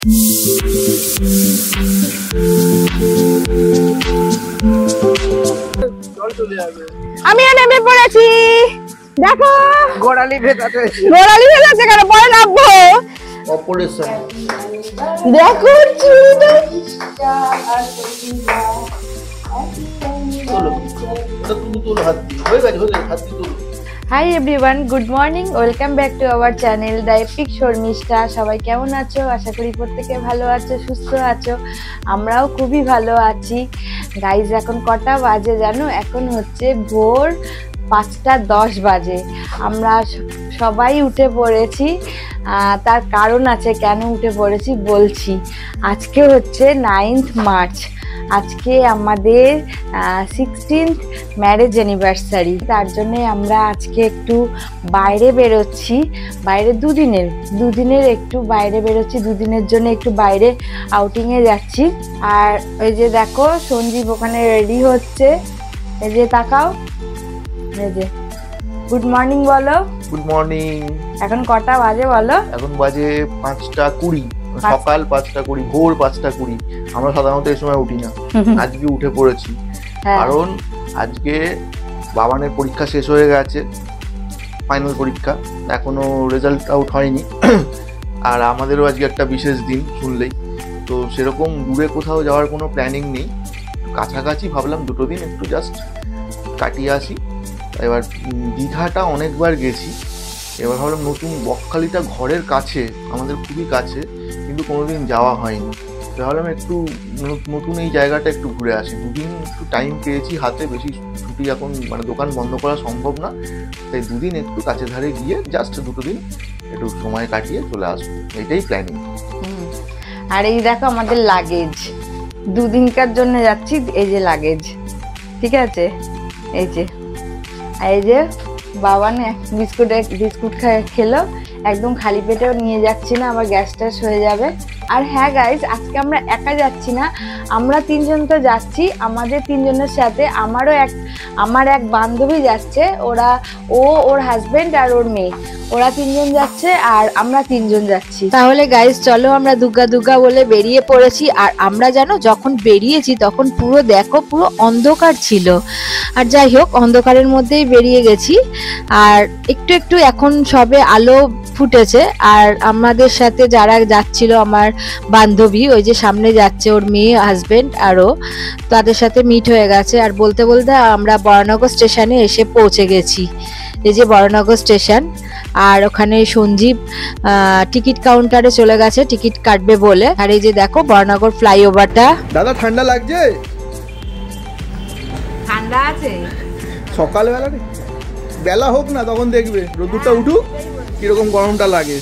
আমি নেমে পড়েছি, দেখো গোড়ালি ভেজাতে কেন পরে নামবো অপারেশন দেখো। Hi everyone, good morning, welcome back to our channel the epic Sharmishtha. সবাই কেমন আছো? আশা করি প্রত্যেকে ভালো আছো, সুস্থ আছো। আমরাও খুবই ভালো আছি। গাইজ এখন কটা বাজে জানো? এখন হচ্ছে ভোর 5:10 বাজে। আমরা সবাই উঠে পড়েছি। তার কারণ আছে কেন উঠে পড়েছি বলছি। আজকে হচ্ছে 9th মার্চ, আজকে আমাদের 16th ম্যারেজ অ্যানিভার্সারি। তার জন্যে আমরা আজকে একটু বাইরে বেরোচ্ছি। বাইরে দুদিনের একটু বাইরে বেরোচ্ছি, দুদিনের জন্য একটু বাইরে আউটিংয়ে যাচ্ছি। আর ওই যে দেখো সঞ্জীব ওখানে রেডি হচ্ছে, এই যে তাকাও, এই যে গুড মর্নিং বলো। Good morning. এখন কটা বাজে বলো? এখন বাজে 5:20, সকাল 5:20, ভোর 5:20। আমরা সাধারণত এই সময় উঠি না, আজকে উঠে পড়েছি। কারণ আজকে বাবানের পরীক্ষা শেষ হয়ে গেছে, ফাইনাল পরীক্ষা, এখনো রেজাল্ট আউট হয়নি। আর আমাদেরও আজকে একটা বিশেষ দিন শুনলেই। তো সেরকম দূরে কোথাও যাওয়ার কোনো প্ল্যানিং নেই, কাছাকাছি ভাবলাম দুটো দিন একটু জাস্ট কাটিয়ে আসি। এবার দীঘাটা অনেকবার গেছি, এবার ভাবলাম নতুন বকখালিটা ঘরের কাছে, আমাদের খুবই কাছে, কিন্তু কোনোদিন যাওয়া হয়নি। ভাবলাম একটু নতুন এই জায়গাটা একটু ঘুরে আসি। দুদিন একটু টাইম পেয়েছি হাতে, বেশি ছুটি এখন মানে দোকান বন্ধ করা সম্ভব না, তাই দুদিন একটু কাছে ধারে গিয়ে জাস্ট দুটো দিন একটু সময় কাটিয়ে চলে আসবো, এইটাই প্ল্যানিং। আর এই দেখো আমাদের লাগেজ, দুদিনকার জন্য যাচ্ছি। এই যে লাগেজ, ঠিক আছে, এই যে বাবা না বিস্কুট খেলো, একদম খালি পেটেও নিয়ে যাচ্ছি না, আবার গ্যাস ট্যাস হয়ে যাবে। আর হ্যাঁ গাইজ, আজকে আমরা একা যাচ্ছি না, আমরা তিনজন তো যাচ্ছি। আমাদের তিনজনের সাথে আমার এক বান্ধবী যাচ্ছে, ওর হাজবেন্ড আর ওর মেয়ে, ওরা তিনজন যাচ্ছে আর আমরা তিনজন যাচ্ছি। তাহলে গাইজ চলো, আমরা দুগ্গা বলে বেরিয়ে পড়েছি। আর আমরা জানো যখন বেরিয়েছি তখন পুরো অন্ধকার ছিল। আর যাই হোক, অন্ধকারের মধ্যেই বেরিয়ে গেছি। আর একটু এখন সবে আলো ফুটেছে। আর আমাদের সাথে যারা যাচ্ছিল, আমার বান্ধবী, ওই যে সামনে যাচ্ছে, ওর মেয়ে, হাজবেন্ড আরও, তাদের সাথে মিট হয়ে গেছে। আর বলতে আমরা বরানগর স্টেশনে এসে পৌঁছে গেছি। এই যে বরানগর স্টেশন। আর ওখানে সঞ্জীব টিকিট কাউন্টারে চলে গেছে টিকিট কাটবে বলে। আর এই যে দেখো বরানগর ফ্লাইওভারটা। দাদা ঠান্ডা লাগছে? ঠান্ডা আছে, সকালবেলা বেলা হোক না, তখন দেখবে রোদুরটা উঠুক কিরকম গরমটা লাগে।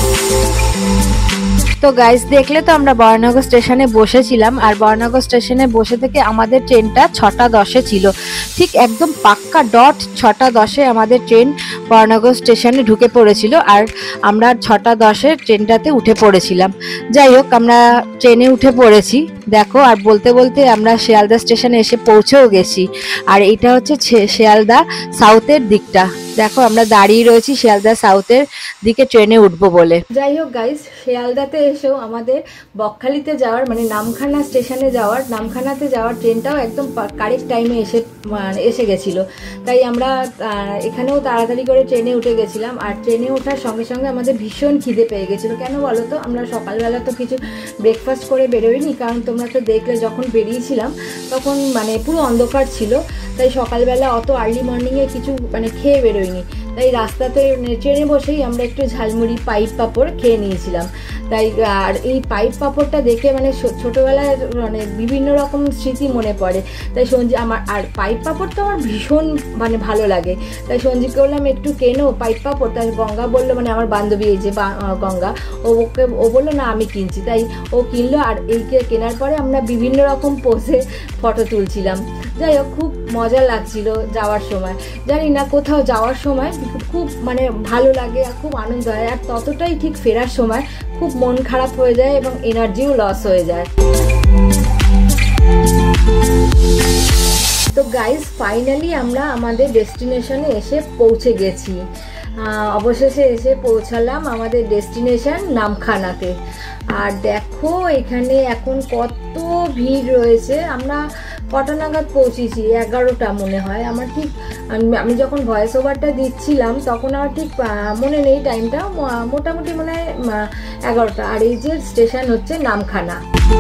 তো গাইস দেখলে তো আমরা বরানগর স্টেশনে বসেছিলাম। আর বরানগর স্টেশনে বসে থেকে আমাদের ট্রেনটা 6:10 ছিল, ঠিক একদম পাক্কা ডট 6:10 আমাদের ট্রেন বরানগর স্টেশনে ঢুকে পড়েছিল। আর আমরা 6:10 ট্রেনটাতে উঠে পড়েছিলাম। যাই হোক, আমরা ট্রেনে উঠে পড়েছি দেখো। আর বলতে আমরা শিয়ালদা স্টেশনে এসে পৌঁছেও গেছি। আর এটা হচ্ছে শিয়ালদা সাউথের দিকটা। দেখো আমরা দাঁড়িয়ে রয়েছি শিয়ালদা সাউথের দিকে ট্রেনে উঠবো বলে। যাই হোক গাইস, শিয়ালদাতে এসেও আমাদের বকখালিতে যাওয়ার মানে নামখানা স্টেশনে যাওয়ার, নামখানাতে যাওয়ার ট্রেনটাও একদম কারেক্ট টাইমে এসে গেছিল। তাই আমরা এখানেও তাড়াতাড়ি করে ট্রেনে উঠে গেছিলাম। আর ট্রেনে ওঠার সঙ্গে সঙ্গে আমাদের ভীষণ খিদে পেয়ে গেছিলো। কেন বলো তো? আমরা সকালবেলা তো কিছু ব্রেকফাস্ট করে বেরোইনি, কারণ তোমরা তো দেখলে যখন বেরিয়েছিলাম তখন মানে পুরো অন্ধকার ছিল। তাই সকালবেলা অত আর্লি মর্নিংয়ে কিছু মানে খেয়ে বেরোইনি। তাই রাস্তাতে ট্রেনে বসেই আমরা একটু ঝালমুড়ি, পাইপ পাঁপড় খেয়ে নিয়েছিলাম। তাই আর এই পাইপ পাঁপড়টা দেখে মানে ছোটোবেলায় মানে বিভিন্ন রকম স্মৃতি মনে পড়ে। তাই আর পাইপ পাঁপড় তো আমার ভীষণ মানে ভালো লাগে। তাই সঞ্জীবকে বললাম একটু কেনো পাইপ পাঁপড়। তাই গঙ্গা বললো, মানে আমার বান্ধবী, এই যে গঙ্গা, ও বললো না আমি কিনছি। তাই ও কিনলো। আর এইকে কেনার পরে আমরা বিভিন্ন রকম পোজে ফটো তুলছিলাম। যাই হোক, খুব মজা লাগছিল যাওয়ার সময়। জানি না, কোথাও যাওয়ার সময় খুব মানে ভালো লাগে আর খুব আনন্দ হয়। আর ততটাই ঠিক ফেরার সময় খুব মন খারাপ হয়ে যায় এবং এনার্জিও লস হয়ে যায়। তো গাইস ফাইনালি আমরা আমাদের ডেস্টিনেশনে এসে পৌঁছে গেছি। অবশেষে এসে পৌঁছালাম আমাদের ডেস্টিনেশন নামখানাতে। আর দেখো এখানে এখন কত ভিড় রয়েছে। আমরা কটা নাগাদ পৌঁছেছি, 11টা মনে হয় আমার ঠিক। আমি যখন ভয়েস ওভারটা দিচ্ছিলাম তখন আমার ঠিক মনে নেই টাইমটা, মোটামুটি মনে হয় 11টা। আর এই যে স্টেশন হচ্ছে নামখানা।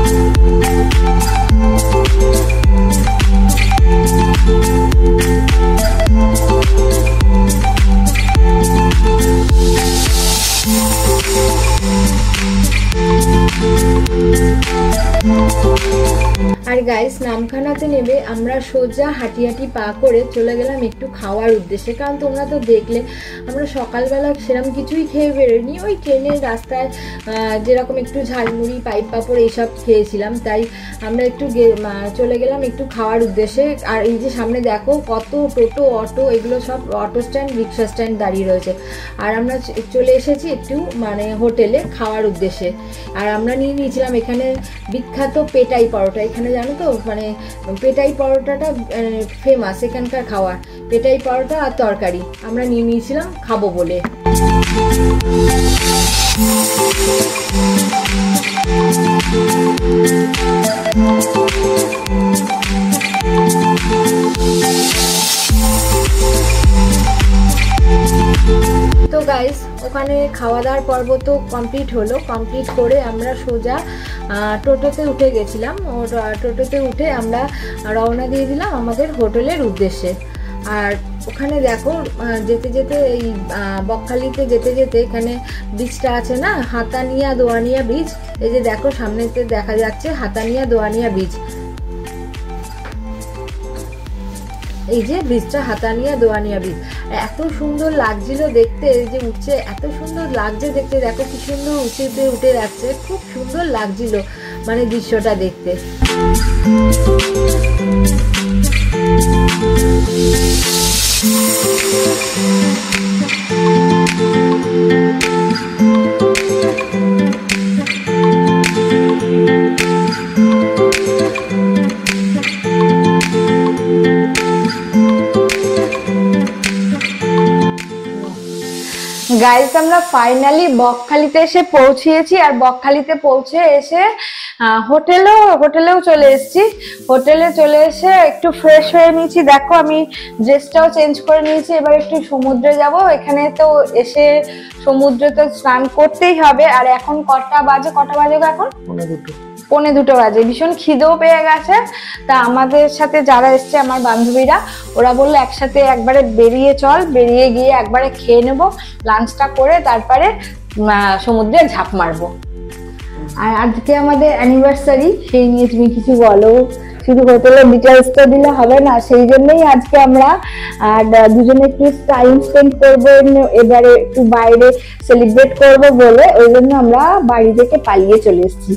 আর গাইস নামখানাতে নেবে আমরা সোজা হাঁটি হাঁটি পা করে চলে গেলাম একটু খাওয়ার উদ্দেশ্যে। কারণ তোমরা তো দেখলে আমরা সকালবেলা সেরকম কিছুই খেয়ে বেরোয়নি, ওই ট্রেনের রাস্তায় যেরকম একটু ঝালমুড়ি পাইপ পাঁপড় এইসব খেয়েছিলাম, তাই আমরা একটু চলে গেলাম একটু খাওয়ার উদ্দেশ্যে। আর এই যে সামনে দেখো কত টোটো অটো, এগুলো সব অটো স্ট্যান্ড রিক্সা স্ট্যান্ড দাঁড়িয়ে রয়েছে। আর আমরা চলে এসেছি একটু মানে হোটেলে খাওয়ার উদ্দেশ্যে। আর আমরা নিয়ে নিয়েছিলাম এখানে বিখ্যাত পেটাই পরোটা। এখানে জানো তো মানে পেটাই পরোটাটা ফেমাস এখানকার খাওয়ার, পেটাই পরোটা আর তরকারি আমরা নিয়ে নিয়েছিলাম খাবো বলে। তো গাইস ওখানে খাওয়া দাওয়ার পর্ব তো কমপ্লিট হলো। কমপ্লিট করে আমরা সোজা টোটোতে উঠে গেছিলাম। টোটোতে উঠে আমরা রওনা দিয়ে দিলাম আমাদের হোটেলের উদ্দেশ্যে। আর ওখানে দেখো যেতে যেতে এই বকখালিতে যেতে যেতে এখানে ব্রিজটা আছে না, হাতানিয়া দোয়ানিয়া ব্রিজ। এই যে দেখো সামনেতে দেখা যাচ্ছে হাতানিয়া দোয়ানিয়া ব্রিজ। এই যে ব্রিজটা হাতানিয়া দোয়ানিয়া ব্রিজ, এত সুন্দর লাগছিল দেখতে। এই যে উঠছে এত সুন্দর লাগছে দেখতে, দেখো কি সুন্দর উঁচুতে উঠে যাচ্ছে, খুব সুন্দর লাগছিল মানে দৃশ্যটা দেখতে। গাইস আমরা ফাইনালি বকখালিতে এসে পৌঁছেছি। আর বকখালিতে পৌঁছে এসে হোটেলেও চলে এসেছি। হোটেলে চলে এসে একটু ফ্রেশ হয়ে নিয়েছি। দেখো আমি ড্রেসটাও চেঞ্জ করে নিয়েছি। এবার একটু সমুদ্রে যাব। এখানে তো এসে সমুদ্রে তো স্নান করতেই হবে। আর এখন কটা বাজে এখন? 1:45 বাজে। ভীষণ খিদেও পেয়ে গেছে। তা আমাদের সাথে যারা এসছে আমার বান্ধবীরা, ওরা বললো একসাথে একবারে বেরিয়ে চল, বেরিয়ে গিয়ে একবারে খেয়ে নেবো, লাঞ্চটা করে তারপরে সমুদ্রে ঝাঁপ মারবো। আর আজকে আমাদের অ্যানিভার্সারি, সেই নিয়ে তুমি কিছু বলো। শুধু হোটেলের ডিটেলসটা দিলে হবে না, সেই জন্যই আজকে আমরা দুজনে একটু টাইম স্পেন্ড করবো, এবারে একটু বাইরে সেলিব্রেট করবো বলে ওই জন্য আমরা বাড়ি থেকে পালিয়ে চলে এসেছি।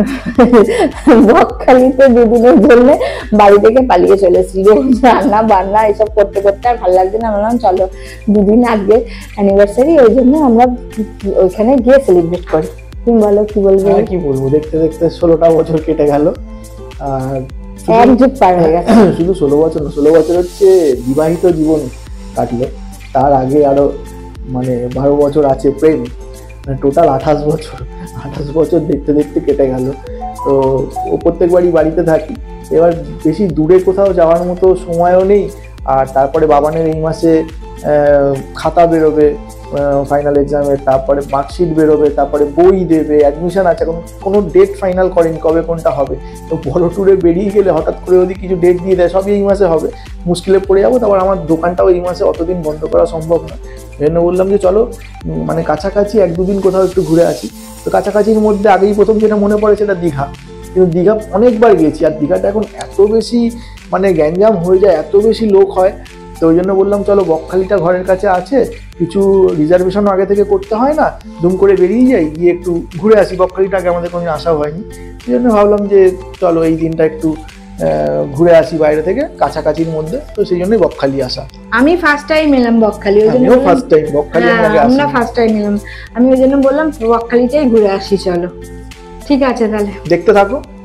বকখালিতে দুদিনের জন্য বাড়ি থেকে পালিয়ে চলে এসেছি। রান্না বান্না এসব করতে করতে আর ভালো লাগছে না। বললাম চলো দুদিন আগে অ্যানিভার্সারি, ওই জন্য আমরা ওইখানে গিয়ে সেলিব্রেট করি। তুমি বলো কি বলবো? কি বলবো, দেখতে দেখতে 16টা বছর কেটে গেল। আর এক যুগ পার হয়ে গেছে। শুধু 16 বছর না, 16 বছর হচ্ছে বিবাহিত জীবন কাটলো, তার আগে আরো মানে 12 বছর আছে প্রেম, মানে টোটাল 28 বছর দেখতে দেখতে কেটে গেল। তো ও প্রত্যেকবারই বাড়িতে থাকি। এবার বেশি দূরে কোথাও যাওয়ার মতো সময়ও নেই। আর তারপরে বাবানের এই মাসে খাতা বেরোবে ফাইনাল এক্সামের, তারপরে মার্কশিট বেরোবে, তারপরে বই দেবে, অ্যাডমিশন আছে, এখন কোনো ডেট ফাইনাল করেনি কবে কোনটা হবে। তো বড় ট্যুরে বেরিয়ে গেলে হঠাৎ করে যদি কিছু ডেট দিয়ে দেয় সবই এই মাসে হবে, মুশকিলে পড়ে যাবো। তারপর আমার দোকানটাও এই মাসে অতদিন বন্ধ করা সম্ভব না। এই জন্য বললাম যে চলো মানে কাছাকাছি 1-2 দিন কোথাও একটু ঘুরে আসি। তো কাছাকাছির মধ্যে আগেই প্রথম যেটা মনে পড়ে সেটা দীঘা। কিন্তু দীঘা অনেকবার গেছি, আর দীঘাটা এখন এত বেশি মানে গ্যাঞ্জাম হয়ে যায়, এত বেশি লোক হয়। তো ওই জন্য বললাম চলো বকখালিটা ঘরের কাছে আছে, কিছু রিজার্ভেশনও আগে থেকে করতে হয় না, দুম করে বেরিয়ে যাই, গিয়ে একটু ঘুরে আসি। বকখালিটা আগে আমাদের কোনো আসা হয়নি, সেই জন্য ভাবলাম যে চলো এই দিনটা একটু ঘুরে আসি বাইরে থেকে কাছাকাছির মধ্যে। তো সেই জন্যই বকখালি আসা। আমি ফার্স্ট টাইম এলাম বকখালি, ওই জন্য ফার্স্ট টাইম বকখালি আমরা ফার্স্ট টাইম এলাম। আমি ওই জন্য বললাম বকখালিটাই ঘুরে আসি চলো। ঠিক আছে তাহলে দেখতে থাকো,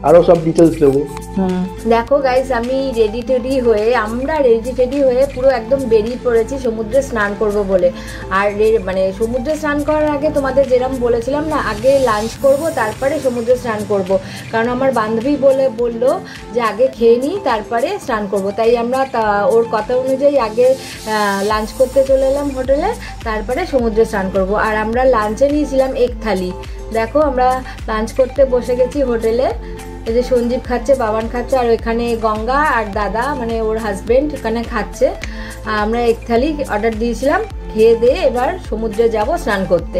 আরো সব ডিটেলস দেবো। দেখো গাইস, আমি আমরা রেডি টেডি হয়ে পুরো একদম বেরিয়ে পড়েছি সমুদ্রে স্নান করব বলে। আর মানে সমুদ্রে স্নান করার আগে তোমাদের যেরকম বলেছিলাম না, আগে লাঞ্চ করব তারপরে সমুদ্রে স্নান করব, কারণ আমার বান্ধবী বললো যে আগে খেয়ে নিই তারপরে স্নান করব। তাই আমরা ওর কথা অনুযায়ী আগে লাঞ্চ করতে চলে এলাম হোটেলে, তারপরে সমুদ্রে স্নান করব। আর আমরা লাঞ্চে নিয়েছিলাম এক থালি। দেখো আমরা লাঞ্চ করতে বসে গেছি হোটেলে। এই যে সঞ্জীব খাচ্ছে, বাবান খাচ্ছে, আর ওইখানে গঙ্গা আর দাদা মানে ওর হাজবেন্ড ওখানে খাচ্ছে। আমরা এক থালি অর্ডার দিয়েছিলাম, খেয়ে দিয়ে এবার সমুদ্রে যাব স্নান করতে।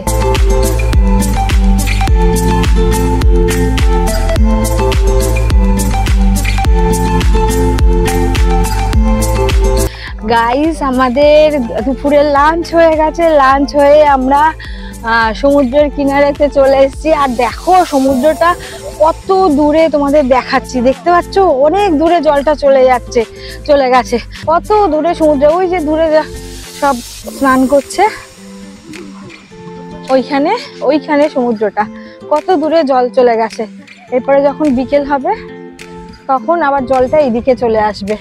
গাইস, আমাদের দুপুরের লাঞ্চ হয়ে গেছে। লাঞ্চ হয়ে আমরা সমুদ্রের কিনারেতে চলে এসেছি। আর দেখো সমুদ্রটা কত দূরে তোমাদের দেখাচ্ছি, দেখতে পাচ্ছ? অনেক দূরে জলটা চলে গেছে কত দূরে সমুদ্র। ওই যে দূরে সব স্নান করছে, ওইখানে সমুদ্রটা কত দূরে জল চলে গেছে। এরপরে যখন বিকেল হবে তখন আবার জলটা এইদিকে চলে আসবে।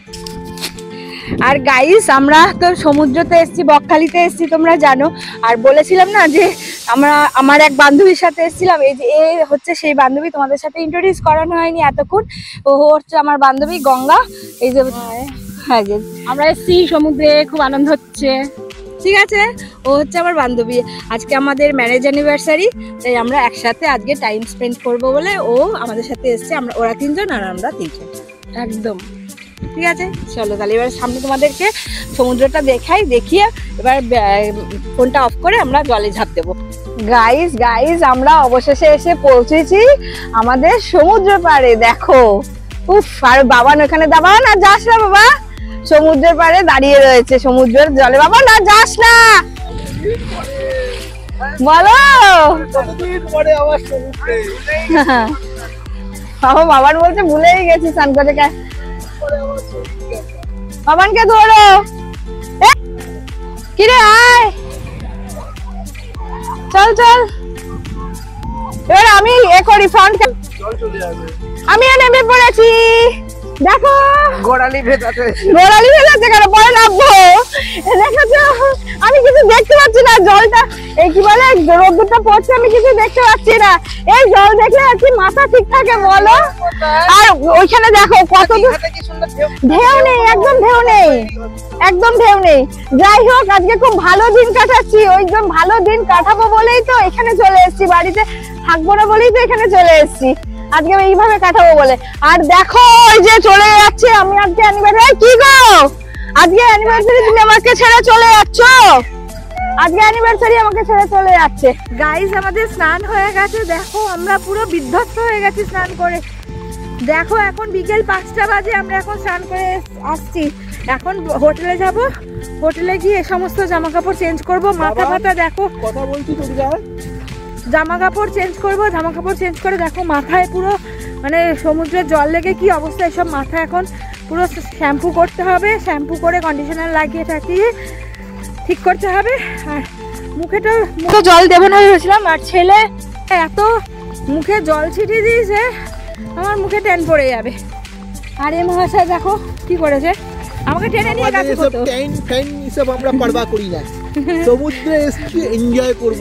আর গাইস, আমরা তো সমুদ্রতে এসেছি, বকখালিতে এসেছি তোমরা জানো। আর বলেছিলাম না যে আমার এক বান্ধবীর সাথে এসেছিলাম। এই যে এ হচ্ছে সেই বান্ধবী, তোমাদের সাথে ইন্ট্রোডিউস করানো হয়নি এতক্ষণ। ও হচ্ছে আমার বান্ধবী গঙ্গা। এই যে হ্যাঁ, যে আমরা এসেছি সমুদ্রে, খুব আনন্দ হচ্ছে। ঠিক আছে, ও হচ্ছে আমার বান্ধবী। আজকে আমাদের ম্যারেজ অ্যানিভার্সারি, তাই আমরা একসাথে আজকে টাইম স্পেন্ড করবো বলে ও আমাদের সাথে এসছে। ওরা 3 জন আর আমরা 3 জন একদম। ঠিক আছে, চলো তাহলে এবার সামনে তোমাদেরকে সমুদ্রটা দেখিয়ে এবার ফোনটা অফ করে আমরা জলে ঝাঁপ দেবো। গাইস, আমরা অবশেষে এসে পৌঁছেছি আমাদের সমুদ্র পাড়ে। দেখো, উফ, আর বাবান ওখানে, বাবান আর যাস না বাবা, সমুদ্রের পাড়ে দাঁড়িয়ে রয়েছে সমুদ্রের জলে। বাবা না যাস না, বলো বাবান বলছে ভুলেই গেছি স্নান করে। বাবানকে ধরো, কিরে আয়, চল। এবার আমি করি ফ্রন্ট, আমি নেমে পড়েছি। দেখো গোড়ালি ভেজাতে কেন, পরে নামবো। দেখো আমি কিছু দেখতে পাচ্ছি না, জলটা এই কি বলে রোদ্দুরটা পড়ছে, আমি কিছু দেখতে পাচ্ছি না। এই জল দেখলে আর কি মাথা ঠিক থাকে বলো? আর ওইখানে দেখো কত ঢেউ নেই, একদম ঢেউ নেই। যাই হোক, আজকে খুব ভালো দিন কাটাচ্ছি। ওইরকম ভালো দিন কাটাবো বলেই তো এখানে চলে এসেছি, বাড়িতে থাকবো না বলেই তো এখানে চলে এসেছি আজকে এইভাবে কাটাবো বলে। আর দেখো ওই যে চলে যাচ্ছে, আমি আজকে অ্যানিভার্সারি। কি গো, আজকে অ্যানিভার্সারি তুমি আমাকে ছেড়ে চলে যাচ্ছ? আজকে অ্যানিভার্সারি আমাকে ছেড়ে চলে যাচ্ছে। গাইস, আমাদের স্নান হয়ে গেছে। দেখো আমরা পুরো বিধ্বস্ত হয়ে গেছি স্নান করে। দেখো এখন বিকেল 5টা বাজে, আমরা এখন স্নান করে আসছি। এখন হোটেলে যাব, হোটেলে গিয়ে সমস্ত জামা কাপড় চেঞ্জ করবো। মাথা ফাতা দেখো, কথা বলছি তো, জামা কাপড় চেঞ্জ করে দেখো মাথায় পুরো মানে সমুদ্রের জল লেগে কি অবস্থা। এসব মাথা এখন পুরো শ্যাম্পু করতে হবে, শ্যাম্পু করে কন্ডিশনার লাগিয়ে টাকিয়ে ঠিক করতে হবে। আর মুখে তো জল দেবো না ভেবেছিলাম, আর ছেলে এত মুখে জল ছিটিয়ে দিয়েছে আমার মুখে ট্যান পড়ে যাবে। আর এই মহাশয় দেখো কি করেছে, আমাকে টেনে নিয়ে গেছে। এসব আমরা পারবা করি না, সমুদ্রে এসে এনজয় করব,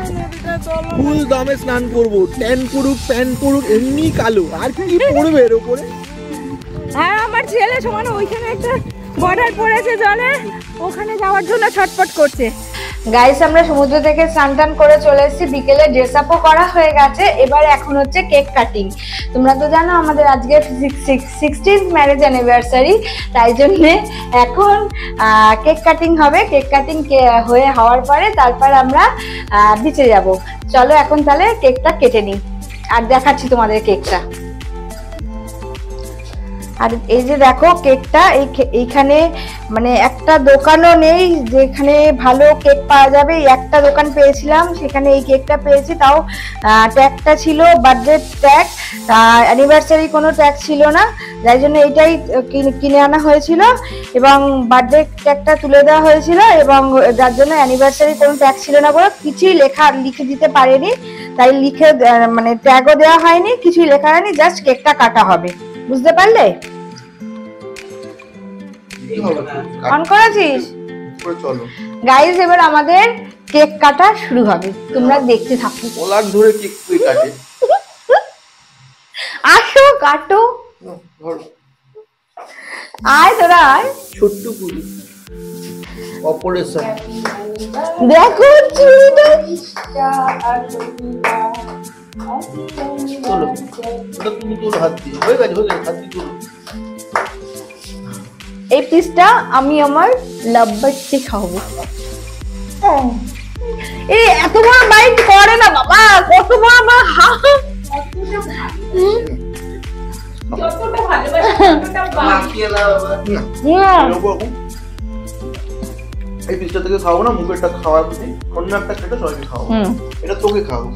ফুল দমে স্নান করব, ট্যান পুরুক প্যান পুরুক এমনি কালো, আর কি পড়বে এর উপরে। আর আমার ছেলে সমান ওইখানে একটা বর্ডার পড়েছে জলে, ওখানে যাওয়ার জন্য ছটফট করছে। গাইস, আমরা সমুদ্র থেকে স্নান টান করে চলে এসেছি, বিকেলে ড্রেস আপও করা হয়ে গেছে। এবার এখন হচ্ছে কেক কাটিং। তোমরা তো জানো আমাদের আজকে 16th ম্যারেজ অ্যানিভার্সারি, তাই জন্যে এখন কেক কাটিং হবে। কেক কাটিং হওয়ার পরে তারপর আমরা বিচে যাব। চলো এখন তাহলে কেকটা কেটে নিই আর দেখাচ্ছি তোমাদের কেকটা। আর এই যে দেখো কেকটা, এইখানে মানে একটা দোকানও নেই যেখানে ভালো কেক পাওয়া যাবে। একটা দোকান পেয়েছিলাম, সেখানে এই কেকটা পেয়েছি, তাও ট্যাগটা ছিল বার্থডে ট্যাগ, অ্যানিভার্সারি কোনো ট্যাগ ছিল না, যাই জন্য এইটাই কিনে আনা হয়েছিল এবং বার্থডে ট্যাগটা তুলে দেওয়া হয়েছিল এবং যার জন্য অ্যানিভার্সারি কোনো ট্যাগ ছিল না বলে কিছুই লিখে দিতে পারেনি, তাই মানে ট্যাগও দেওয়া হয়নি, কিছুই লেখা হয়নি, জাস্ট কেকটা কাটা হবে। বুঝতে পারলে? অন করেছিস? চলো গাইস, এবার আমাদের কেক কাটা শুরু হবে, তোমরা দেখতে থাকো। ওলার ধরে কেক কাটে। আসো কাটো, আয় তোরা আয়। ছোট্ট কুড়ি অপারেশন দেখো চুড়িটা, চলো ওটা তুমি তোলো হাত দিয়ে, হয়ে গেছে হাত দিয়ে তোলো। এই পিসটা আমি আমার লাভবারকে খাওয়াবো। এই এত বড় বাইট করে না বাবা, কত বড় বড় হাফ। যতটা ভালোবাসি ততটা বাকি এই পিসটা থেকে খাবো না, মুখেরটা খাওয়ার প্রতি অন্য একটা কেটে সবাইকে খাওয়াবো। এটা তোকে খাওয়াবো।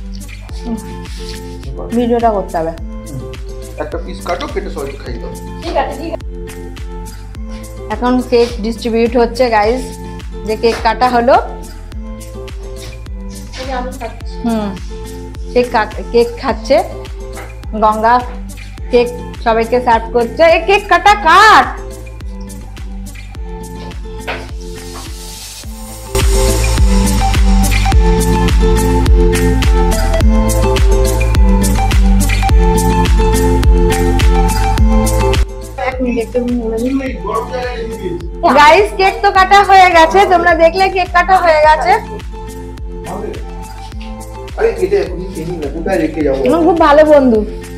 ভিডিওটা করতে হবে। একটা পিস কাটো, কেটে সবাইকে খাইয়ে দাও। ঠিক আছে ঠিক আছে। এখন কেক ডিস্ট্রিবিউট হচ্ছে গাইস, যে কেক কাটা হলো। আমি খাচ্ছি। কেক খাচ্ছে গঙ্গা, কেক সবাইকে সার্ভ করছে। এই কেক কাটা কাট। গাইস, কেক তো কাটা হয়ে গেছে, তোমরা দেখলে কেক কাটা হয়ে গেছে। আরে এটা এখনই খেয়ে নি না, কোথায় রেখে যাবো? খুব ভালো বন্ধু,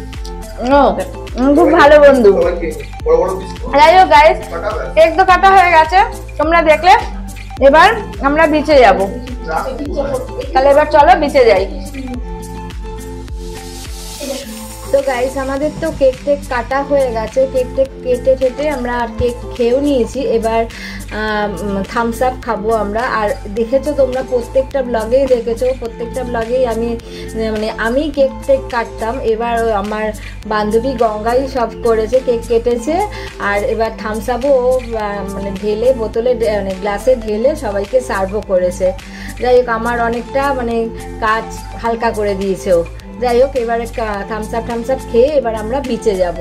খুব ভালো বন্ধু। বড় বড় পিস যাই হোক গাইস, কাটা হবে। কেক তো কাটা হয়ে গেছে, তোমরা দেখলে। এবার আমরা বিচে যাব, তাহলে এবার চলো বিচে যাই। তো গাইস, আমাদের তো কেক টেক কাটা হয়ে গেছে, কেক টেক কেটে ঠেটে আমরা কেক খেয়েও নিয়েছি। এবার থামস আপ খাবো আমরা। আর দেখেছো তোমরা, প্রত্যেকটা ব্লগেই দেখেছো, প্রত্যেকটা ব্লগেই আমি কেক টেক কাটতাম। এবার আমার বান্ধবী গঙ্গাই সব করেছে, কেক কেটেছে। আর এবার থামস আপও মানে ঢেলে বোতলে মানে গ্লাসে ঢেলে সবাইকে সার্ভও করেছে। যাই হোক, আমার অনেকটা মানে কাজ হালকা করে দিয়েছে ও। যাই হোক, এবারে থামস আপ খেয়ে এবার আমরা বিচে যাব।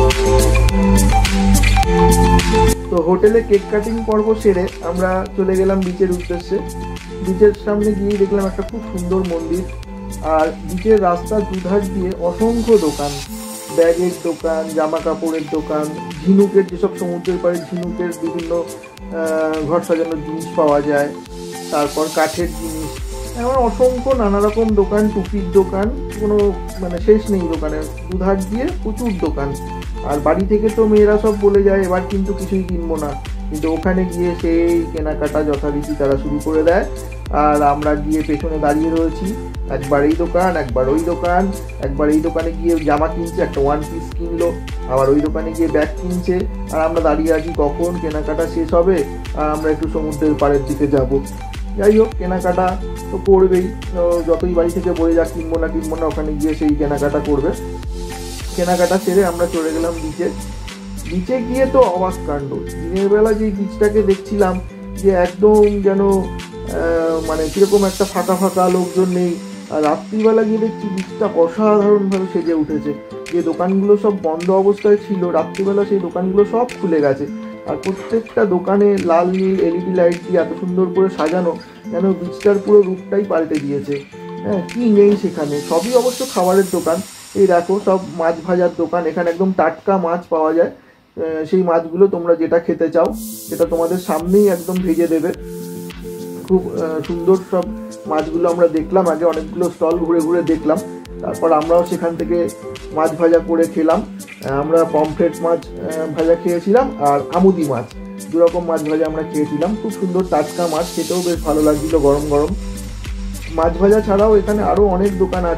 তো হোটেলে কেক কাটিং পর্ব সেরে আমরা চলে গেলাম বিচের উদ্দেশ্যে। বিচের সামনে গিয়ে দেখলাম একটা খুব সুন্দর মন্দির, আর বিচের রাস্তার দুধার দিয়ে অসংখ্য দোকান, ব্যাগের দোকান, জামা কাপড়ের দোকান, ঝিনুকের, যেসব সমুদ্রের পাড়ে ঝিনুকের বিভিন্ন ঘর সাজানোর জিনিস পাওয়া যায়, তারপর কাঠের জিনিস, এমন অসংখ্য নানা রকম দোকান, টুপির দোকান, কোনো মানে শেষ নেই দোকানের দুধার দিয়ে প্রচুর দোকান। আর বাড়ি থেকে তো মেয়েরা সব বলে যায় এবার কিন্তু কিছুই কিনবো না, কিন্তু ওখানে গিয়ে সেই কেনাকাটা যথারীতি তারা শুরু করে দেয়। আর আমরা গিয়ে পেছনে দাঁড়িয়ে রয়েছি, একবার এই দোকান, একবার ওই দোকান, একবার এই দোকানে গিয়ে জামা কিনছে, একটা ওয়ান পিস কিনলো, আবার ওই দোকানে গিয়ে ব্যাগ কিনছে, আর আমরা দাঁড়িয়ে আছি কখন কেনাকাটা শেষ হবে আর আমরা একটু সমুদ্রের পাড়ের দিকে যাব। যাই হোক, কেনাকাটা তো করবেই, যতই বাড়ি থেকে বলে যা কিনবো না ওখানে গিয়ে সেই কেনাকাটা করবে। কেনাকাটা সেরে আমরা চলে গেলাম বিচে। বিচে গিয়ে তো অবাক কাণ্ড, দিনের বেলা যে বিচটাকে দেখছিলাম যে একদম যেন মানে কিরকম একটা ফাঁকা ফাঁকা, লোকজন নেই। আর রাত্রিবেলা গিয়ে দেখছি বিচটা অসাধারণভাবে সেজে উঠেছে। যে দোকানগুলো সব বন্ধ অবস্থায় ছিল, রাত্রিবেলা সেই দোকানগুলো সব খুলে গেছে। আর প্রত্যেকটা দোকানে লাল নীল এলইডি লাইট দিয়ে এত সুন্দর করে সাজানো, যেন বিচটার পুরো রূপটাই পাল্টে দিয়েছে। হ্যাঁ, কি নেই সেখানে, সবই অবশ্য খাবারের দোকান। এই দেখো, সব মাছ ভাজার দোকান, এখানে একদম টাটকা মাছ পাওয়া যায়। সেই মাছগুলো তোমরা যেটা খেতে চাও সেটা তোমাদের সামনেই একদম ভেজে দেবে। খুব সুন্দর সব মাছগুলো আমরা দেখলাম। আগে অনেকগুলো স্টল ঘুরে ঘুরে দেখলাম, তারপর আমরাও সেখান থেকে মাছ ভাজা করে খেলাম। আমরা পমফ্রেট মাছ ভাজা খেয়েছিলাম আর আমুদি মাছ, দুরকম মাছ ভাজা আমরা খেয়েছিলাম। খুব সুন্দর টাটকা মাছ, খেতেও বেশ ভালো লাগছিল গরম গরম। মাছ ভাজা ছাড়াও এখানে আরও অনেক দোকান আছে,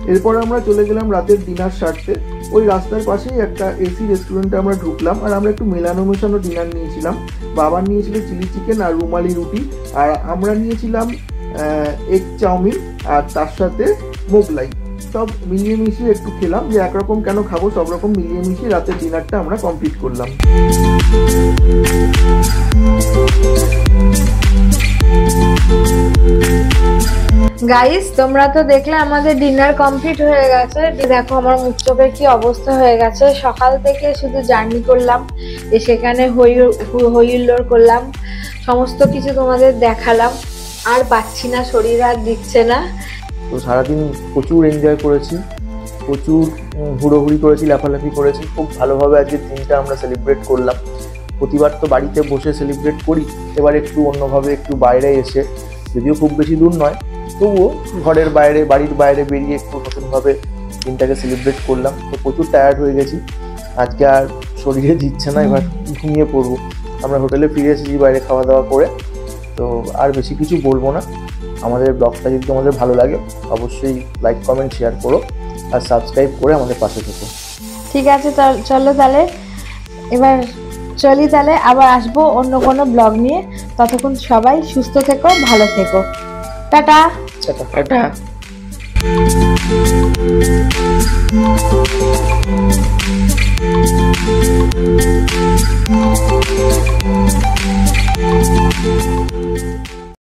এরপর আমরা চলে গেলাম রাতের ডিনার সারতে। ওই রাস্তার পাশেই একটা এসি রেস্টুরেন্টে আমরা ঢুকলাম, আর আমরা একটু মেলানো ডিনার নিয়েছিলাম। বাবার নিয়েছিল চিলি চিকেন আর রুমালি রুটি, আর আমরা নিয়েছিলাম এগ চাউমিন আর তার সাথে মোগলাই। সব মিলিয়ে মিশিয়ে একটু খেলাম, যে একরকম কেন খাবো, সব রকম মিলিয়ে মিশিয়ে রাতের ডিনারটা আমরা কমপ্লিট করলাম। গাইস, তোমরা তো দেখলে আমাদের ডিনার কমপ্লিট হয়ে গেছে। দেখো আমার মুখ চোখের কি অবস্থা হয়ে গেছে। সকাল থেকে শুধু জার্নি করলাম, সেখানে হইহুল্লোড় করলাম, সমস্ত কিছু তোমাদের দেখালাম, আর পাচ্ছি না, শরীর আর দিচ্ছে না। তো সারাদিন প্রচুর এনজয় করেছি, প্রচুর ঘুরোঘুরি করেছি, লাফালাফি করেছি। খুব ভালোভাবে আজকের দিনটা আমরা সেলিব্রেট করলাম। প্রতিবার তো বাড়িতে বসে সেলিব্রেট করি, এবার একটু অন্যভাবে, একটু বাইরে এসে, যদিও খুব বেশি দূর নয়, তবুও ঘরের বাইরে, বাড়ির বাইরে বেরিয়ে একটু নতুনভাবে দিনটাকে সেলিব্রেট করলাম। তো প্রচুর টায়ার্ড হয়ে গেছি, আজকে আর শরীরে দিচ্ছে না, এবার ঘুমিয়ে পড়বো। আমরা হোটেলে ফিরে এসেছি বাইরে খাওয়া দাওয়া করে। তো আর বেশি কিছু বলবো না। আমাদের ব্লগটা যদি তোমাদের ভালো লাগে অবশ্যই লাইক, কমেন্ট, শেয়ার করো, আর সাবস্ক্রাইব করে আমাদের পাশে থেকো। ঠিক আছে, চলো তাহলে এবার চলি, তাহলে আবার আসবো অন্য কোনো ব্লগ নিয়ে। ততক্ষণ সবাই সুস্থ থেকো, ভালো থেকো, টাটা। টাটা।